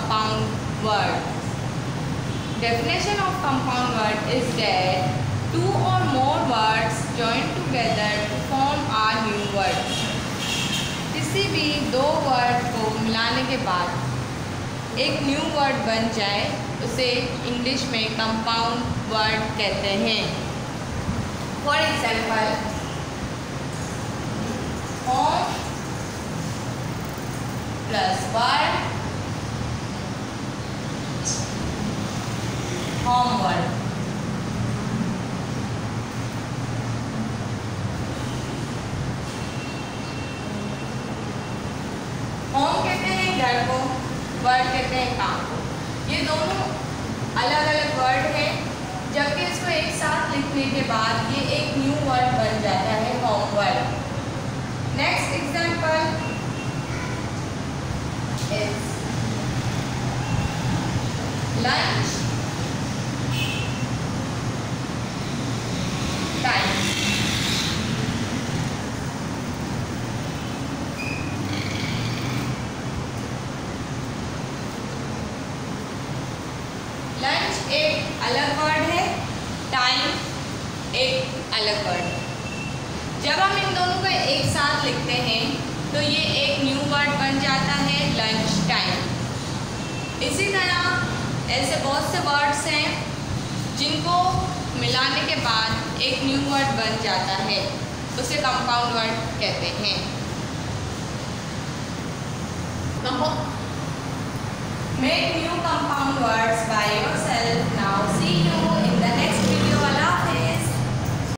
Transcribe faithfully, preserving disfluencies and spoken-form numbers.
compound word. Definition of compound word is that two or more words joined together to form a new word. किसी भी दो word को मिलाने के बाद एक न्यू वर्ड बन जाए उसे इंग्लिश में कंपाउंड वर्ड कहते हैं. For example, home plus word homework. Home कहते हैं घर को, वर्ड कहते हैं काम को. ये दोनों अलग अलग वर्ड हैं, जबकि इसको एक साथ लिखने के बाद ये एक न्यू वर्ड बन जाता है, homework. Next example is lunch time. Lunch एक अलग वर्ड है, टाइम एक अलग वर्ड है. जब हम इन दोनों को एक साथ लिखते हैं तो ये एक न्यू वर्ड बन जाता है, लंच टाइम. इसी तरह ऐसे बहुत से वर्ड्स हैं जिनको मिलाने के बाद एक न्यू वर्ड बन जाता है, उसे कंपाउंड वर्ड कहते हैं. Make new compound words by yourself.